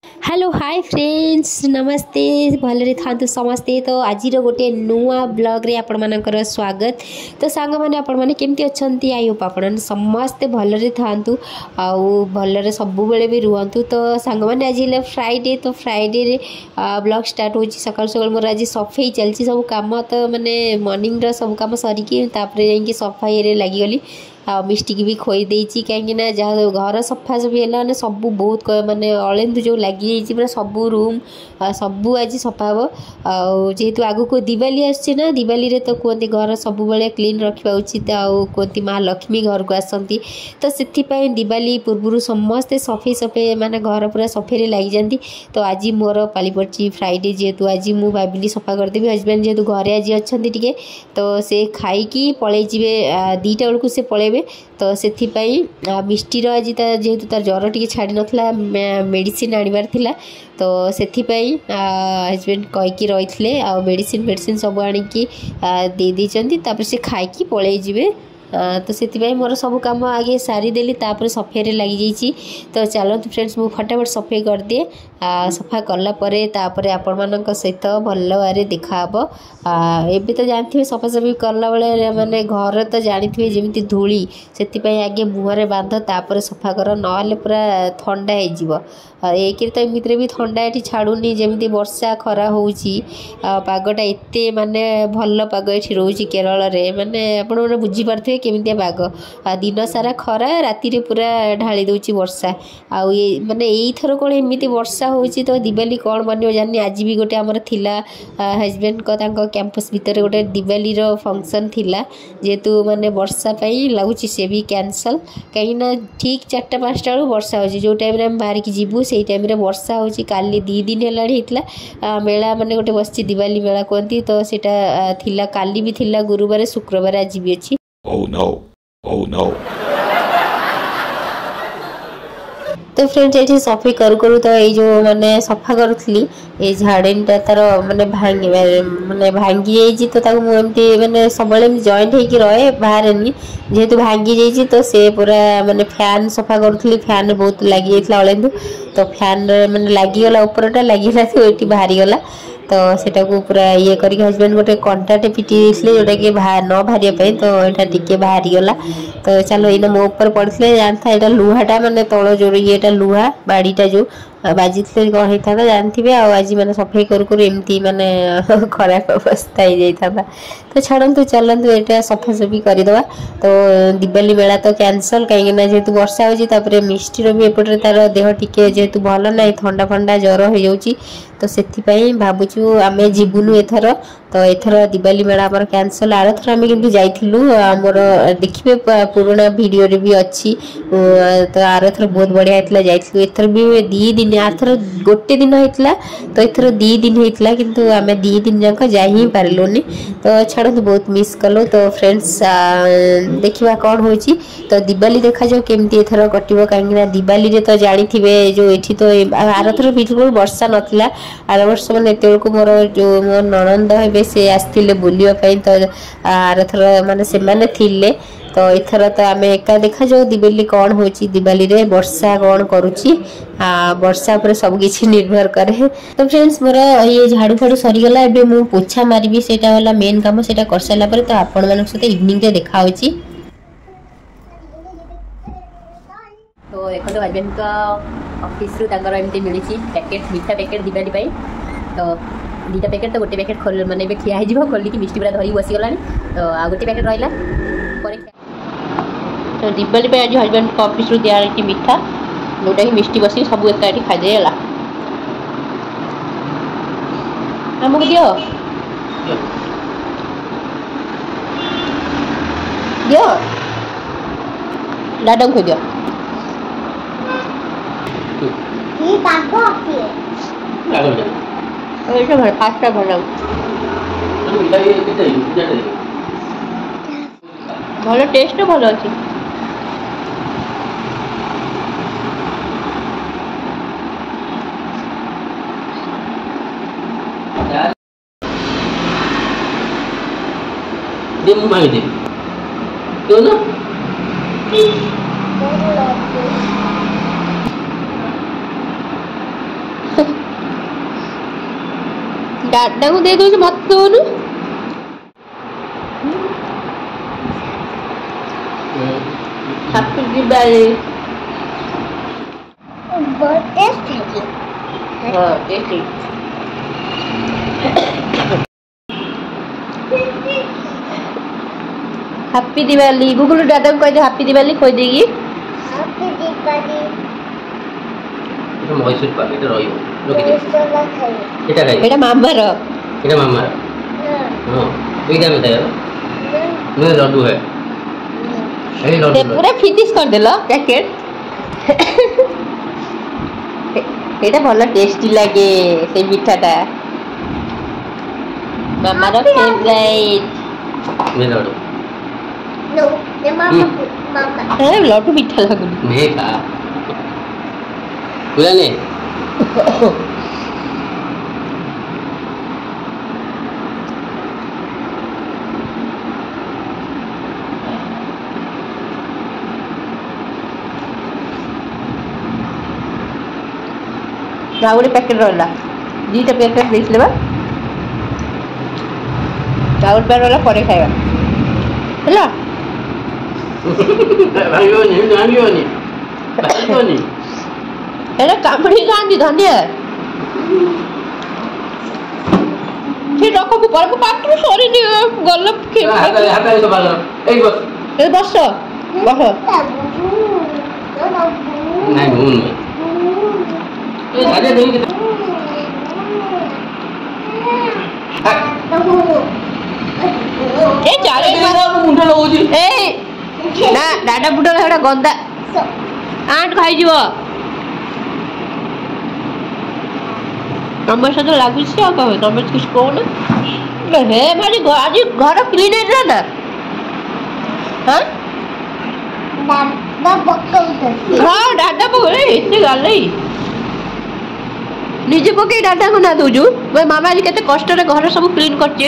Hello hi friends नमस्ते भलरे थांतु समस्ते। तो आज गोटे नुआ ब्लॉग रे आपण मानकर स्वागत। तो सांग माने आपण माने केमती अछंती आई होप आपण समस्ते भलरे थांतु आउ भलरे सब बेले भी रुहंतु। तो सांग माने आज ले फ्राइडे। तो फ्राइडे रे ब्लॉग स्टार्ट होची सकाल सकाल मोर आज सफाई चलची सब काम। तो माने मॉर्निंग रा सब काम सरिकी तापरे जाई कि सफाई रे लागि गली आ मिस्टी की भी खोई देची कहीं जहाँ घर सफा सफी है सब बहुत माने अलेंदु जो लगी पूरा सब रूम सबू आज सफा हम जेहेतु आगु को दिवाली आसना दिवाली रे तो कहते घर सब बेले क्लीन रखा उचित कहती माँ लक्ष्मी घर को आसती। तो से दिवाली पूर्व समस्ते सफे सफे माने घर पूरा सफे लगी जाती। तो आज मोर पाली पड़ी फ्राइडे जेहेतु आज मुझे भाविली सफा करदेवी हजबैंड जेहेतु घरे आज अच्छा टे तो से खाई पलि जी 2टा बेलू से पलैबे। तो से मिष्टीर आज जेहेतु तार ज्वर टी छाड़ी नाला मेडिसिन आणवार थिला। तो से हजबैंड कहीकि रही थे आ मेडिसिन मेडिसिन सब आणिकी दे से खाई पलि जी। तो से मोर सब कम आगे सारीदेली तापर सफे लगी जाइए। तो चलते फ्रेंड्स मुझे फटाफट सफे कर दिए सफा कलापर तापर आपण मान सहित भल भाव देखा एबे तो जानते सफासफी कला बेले माने घर तो जानते जमी धूली से आगे मुहरे बांध तापर सफा कर ना पूरा थंडा हो। एक तो एमती भी थंडा ये छाड़ूनी जमी वर्षा खरा हो पागटा एत माने भल पाग ये रोच केरल में माने आपने बुझीपारे केमितिया पाग दिन सारा खरा राति रे पूरा ढाली दौची वर्षा आउ ये माने एथर कौन एमती वर्षा होची। तो दिवाली कौन बन जानी आज भी गोटे आमर थिला हजबैंड को कैंपस भितर गोटे दिवाली रो फंक्शन थिला जेहेतु माने वर्षा पाई लगुच से भी कैंसल कहीं ठीक 4-5टा बेलू वर्षा हो जो टाइम हम बाहर की जीवु से टाइम वर्षा हो। काली 2 दिन है मेला माने गोटे बस दिवाली मेला कहती। तो सेटा थिला काली भी थिला गुरुवार शुक्रवार आज भी अच्छी। Oh no. Oh no. तो फ्रेंड्स ये सफाई करू करू तो ये जो माने सफा करूली ये झाड़ीटा तार माने भांगी जाइए। तो एमती माने सब जॉइंट होगी रहे बाहर जेहेतु भांगी जाइए। तो से पूरा माने फैन सफा करूली फैन बहुत लगी जाता अलेंदु। तो फैन माने लगिगला उपरटा लगिगला तो ये बाहरी गला। तो सेटा को पूरा ये करके हजबैंड गोटे कंटाटे पिटी जोटा कि न बाहर तो यहाँ टी बाहरी गला। तो चलो ये मो ऊपर पड़ते जानता यहाँ लुहाटा माने तल जो ये लुहा बाड़ीटा जो बाजी थे कौन होता था जानते आज मैंने सफाई करू एमती माने खराब अवस्था हो जाता। तो छाड़ू चलतु यहाँ सफासफी करदे। तो दिवाली मेला तो कैंसल कहीं जेहेतु वर्षा हो मिष्टीर भी एपटे तार देह टिके जेहेतु भल ना थंडा फंडा ज्वर हो जाऊँगी। तो से भावुँ आम जीवुनु एथर। तो एथर दिवाली मेला आमर कैंसल आर थर आम कि जाइलु आमर देखिए पुराना वीडियो रे भी अच्छी। तो आर थर बहुत बढ़िया होता जाइलु एथर भी 2 दिन आरथर गोटे दिन होता। तो एथर 2 दिन होता किंतु आम 2 दिन जाक जा ही पार्लुनि। तो छाड़ू बहुत मिस कलु। तो फ्रेंड्स देखा कौन हो। तो दिवाली देखा जाओ केमती एथर कटो कहीं दिवाली रे तो जानी थे जो ये तो आरथर बिल्कुल वर्षा नाला आर वर्ष मैंने एत मोर जो मो ननंद हे से आसते बुलवाई। तो आरथर माने से माने थिले। तो एथर तो आम एका देखा जाओ दिवाली कौन हो दिवाली रे वर्षा कौन करुच्ची वर्षा पर सब किसी निर्भर करे। तो फ्रेंड्स मोर ये झाड़ू फाड़ू सरीगला एबे मु पोछा मारिबी सेटा होला मेन काम सेटा कर साला पर। तो आपण मानक सहित इवनिंग रे देखा होची। तो देखो हजबैंड का ऑफिस रु तांगर एमती मिली पैकेट मीठा पैकेट दिवाली पाई। तो 2टा पैकेट तो गोटे पैकेट खोल माने बे खिया हो खोलिकी मिष्टी पूरा धरी बसीगला। तो आ गोटे पैकेट रहा। तो दिवाली पे आज हजबैंड को ऑफिस रु दिया मीठा जोटा कि मिष्टी बसी सब एक खाईदेला आमको दियो दियो दादा को दियो फास्ट भल भल टेस्ट भल अच्छी। डाटा को दे दो मत दोनु हैप्पी दिवाली बहुत टेस्ट है हां टेस्टी हैप्पी दिवाली गूगल दादा को कह दे हैप्पी दिवाली खोई देगी हैप्पी दिवाली এটা মইসুর পাক এটা রইব লোকে सोला खाई এটা খাই एटा मामार এটা মামার हां এইটা আমি খাই मैं लड्डू है এই ते লड्डू पूरा फिनिश कर देलो पैकेट एटा भलो टेस्टी लागे से मिठाटा मामार फेवरेट मैं लड्डू नो ये मामा मामा ए लड्डू मीठा लागुनी मैं खा पूरा ने राउडी पैकेट रहला दीटा पैकेट देख लेबा राउड पैकेट रहला परे खाइबा हला भागियोनी एटा कामड़ी गांधी धन्य ठीक रखो पर को पात्र सॉरी नहीं गलत के हाता तो बाल एक बस ए बस नहीं भूल में ये झाले देंगे ए चाले मुंडा लगोजी ए ना डाटा बुटा हेडा गंदा आंट खाई जीवो नंबर से तो लागू से आ कहो नंबर किस को ना हे भाई आज घर क्लीन है ना हां दादा बक्कल हां डाटा पकड़े इतने गाले निजे पके डाटा को ना दोजु भाई मामा जी केते कष्ट रे घर सब क्लीन करछे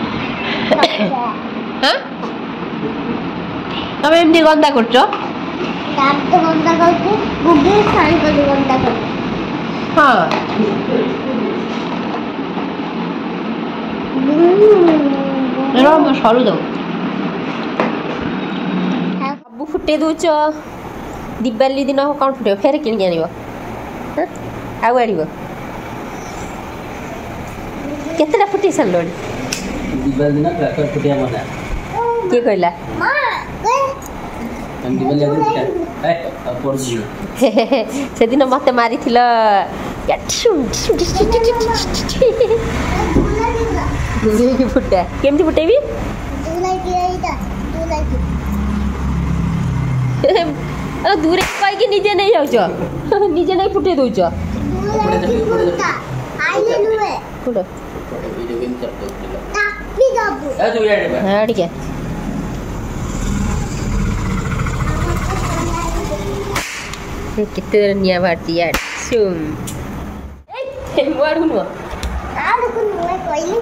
हां तमे एमदी गंदा करछो दाद तो गंदा करके गुग्गे सारी को गंदा कर हां एरो म सरू दो अब फुटे दोच दिवाली दिन कौन फुटे फेर किन आनिबो आउ आनिबो केतला फुटे सलोडी दिवाली दिन क्रैकर फुटिया मजा के कहला मां हम दिवाली दिन फुटा ए पड़ जियो से दिन मते मारी थिला दूरी फुटा केमती फुटेबी दूला की आईदा दूला की दूरे कह कि निजे नहीं जाउछ निजे नहीं फुटे दउछ दूला की फुटा आईले नुए फुट वीडियो गेम चलतो तापी दाबू ए तू यार हां ठीक है कितने निया भारती यार सुम ए मोर हुनु आलू को नुए कोइली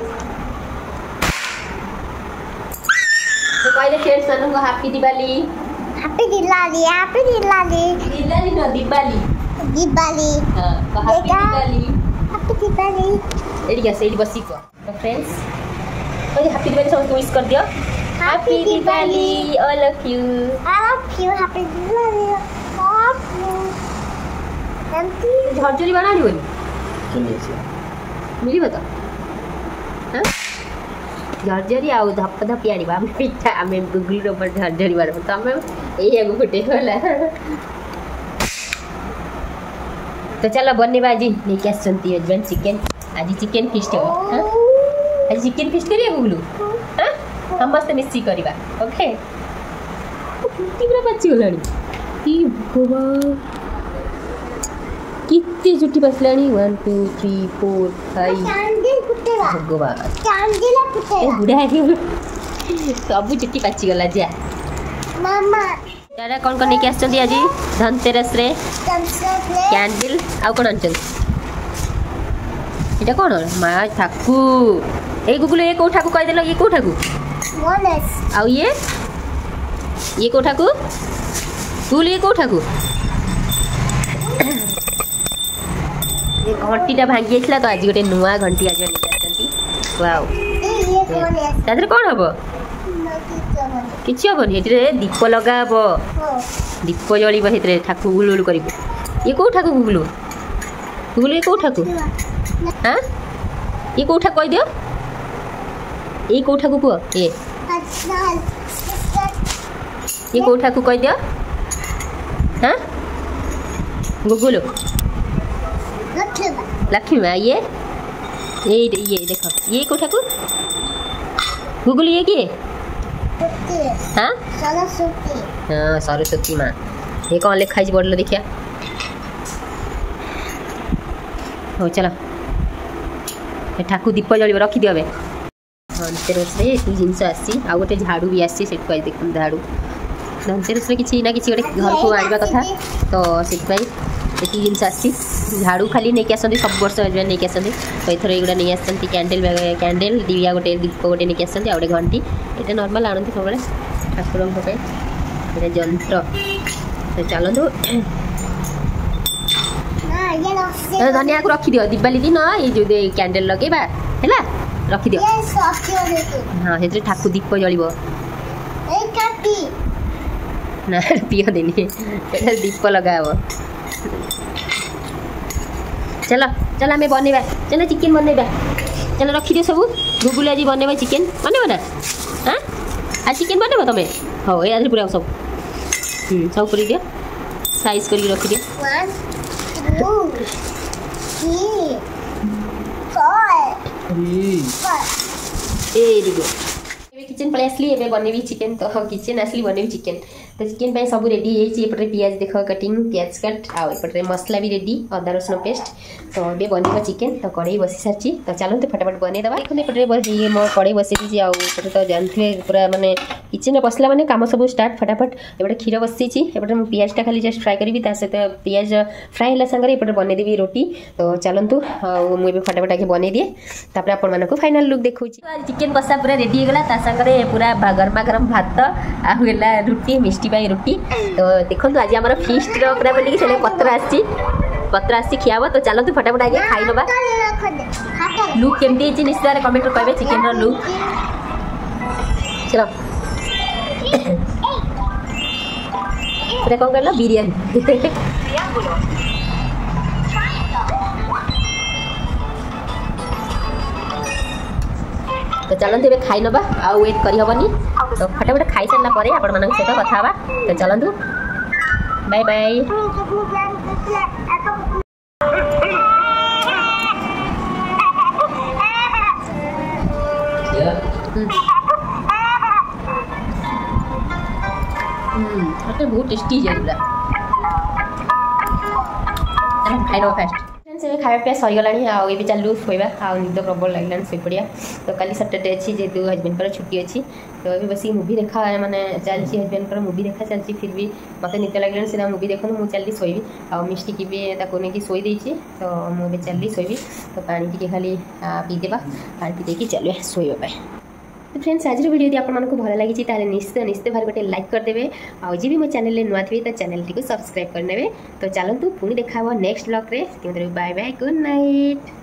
तो कहले फ्रेंड्स ମାନଙ୍କୁ हैप्पी दिवाली हैप्पी दिवाली दिवाली न दिवाली दिवाली हां हैप्पी दिवाली हैप्पी दिवाली एडी गया सेडी बसी को तो फ्रेंड्स कहले हैप्पी दिवाली सबको विश कर दियो happy Diwali all of you I love you. Happy Diwali. Love you. Empty. झरझरी बनानी बोली चलिए से मिली बता हां झरझरी आउ धप धप आनिबा हम पिठा हमें गुगली रो पर झरझरी बार तो हम एही एगो फुटे होला तो चलो बन्ने बाजी नहीं क्या सुनती है जन चिकन आज चिकन फिस्ट हो हां आज चिकन फिस्ट करिए गुगलू हां हम मस्त मिक्सी करबा ओके तीव्र बच्ची होलानी की गोवा कितनी जुटी बसलानी 1 2 3 4 5 Candle putera. भगवान Candle ए putera. बुढ़ा है सब जुटी पाची गला जा Mama. दादा कौन कौन लेके आछन आज धनतेरस रे Sunset. कैंडल आ कोन आछन एटा कोन मा ठाकू ए गुगल ए को ठाकू कह देलो ये को ठाकू Honest. आ ये को ठाकू तू ये को ठाकू ये घंटीटा भांगी आइसला तो आज गोटे नुआ घंटी आज लेके आछंती वाओ ये कौन है तादर कौन हबो किछि हबनी हेतरे दीप लगाबो दीप जळिबो हेतरे ठाकु गुलुलु करिबो ये को ठाकु गुलु गुलु ये को ठाकु हां ये को ठाकु कहि दियो ये को ठाकु को ये को ठाकु कहि दियो हां गुगुलु लक्ष्मी माँ ये देखो ये को ठाकु गुगुलु ये किए हाँ हाँ सरस्वती माँ ये कौन लिखा है बोर्ड देखिया हो चलो ठाकु दीप जल रखी दियो धनतेरस जिनस आसी आ गोटे झाड़ू भी आसी देख झाड़ू धनतेरस किसी ना कि गोटे घर को आने कथा तो से जिनस आसी झाड़ू खाली नहीं आसती सब वर्ष नहीं आसती तो एथर एगुड़ा नहीं आसती कैंडल दिया गोटे दीप गोटे नहीं आसती आ गोटे घंटी ये नॉर्मल आणती सब ठाकुर जंत्र तो चलतु धनिया को रखी दियो दिवाली दिन ये जो कैंडल लगेबा है रखी दियो हाँ से ठाकुर दीप जलिबो ना पियो देनी दीप लगाबो चलो चलो आम बनवा चलो चिकेन बनवा चलो रखी दियो सब गुगुल आज बनवा चिकेन बनवा ना हाँ आज चिकेन बनवा तुम हाँ ये पूरा सब सब कर दियो साइज कर रखी दियो किचन पलि आसली एबे बनैबी चिकेन तो किचन आसली बनैबी चिकेन तो चिकेन पे सब रेडी होपटे पियाज देख कटिंग पियाज कट आउपटे मसला भी रेडी अदा रसुण पेस्ट तो ये बनवा चिकेन तो कड़े बसी सारी तो चलते फटाफट बनईदे देखते मो कड़े बसी आउटे तो जानते पूरा मानने किचन पसला मैंने कम सब स्टार्ट फटाफट एपटे क्षीर बसी एपटे पियाजटा खाली जस्ट फ्राए करी सहित पियाज फ्राए है सागर एपटे बनईदेवी रोटी तो चलतु मुझे फटाफट आगे बनई दिए तापर आपण फाइनल लुक देखा चिकेन कषा पूरा रेडी होगा सागर पूरा गरमा गरम भात आला रुटी मिष्टी पाई रुटी तो देखो आज आम फिस्ट पूरा बोलिकी पत्र आसी खियाब तो चलते फटाफट आगे खाई नवा लुक केमती निश्चय कमेंट कहे चिकेन लुक चलो कौन कहल बिरयानी तो चलते खाई नवा आ वेट करहबनी तो फटाफट खाई सारा पर आपण मान सहित कथा तो चलतु बाय बाय बहुत टेस्टी है खाई नवा फास्ट से खाया पिया सरीगला आउ ये चलू शोवा आ निद प्रबल लगे शोपड़िया तो कल सैटरडे अच्छी जेहतु हजबैंड छुट्टी अच्छी तो ये बस मुवी देखा माने चलती हजबैंड मुवी देखा चलती फिर भी मत निद लगे सीना मुवी देखो मुझे चलती शोबी आ मिष्टी की भी नहीं शोई देती तो मुझे चलती शोबी तो पानी टी खाली पीदेवा पानी पी देकी चलिए शोवाई तो फ्रेंड्स आज वीडियो यदि आपको भल लगी निश्चय निश्चय भाव गोटे लाइक करदे आज भी मो चैनल नुआ थे तो चैनल टी सब्सक्राइब करने तो चलतु पुणी देखा नेक्स्ट ब्लॉग रे बाय बाय गुड नाइट।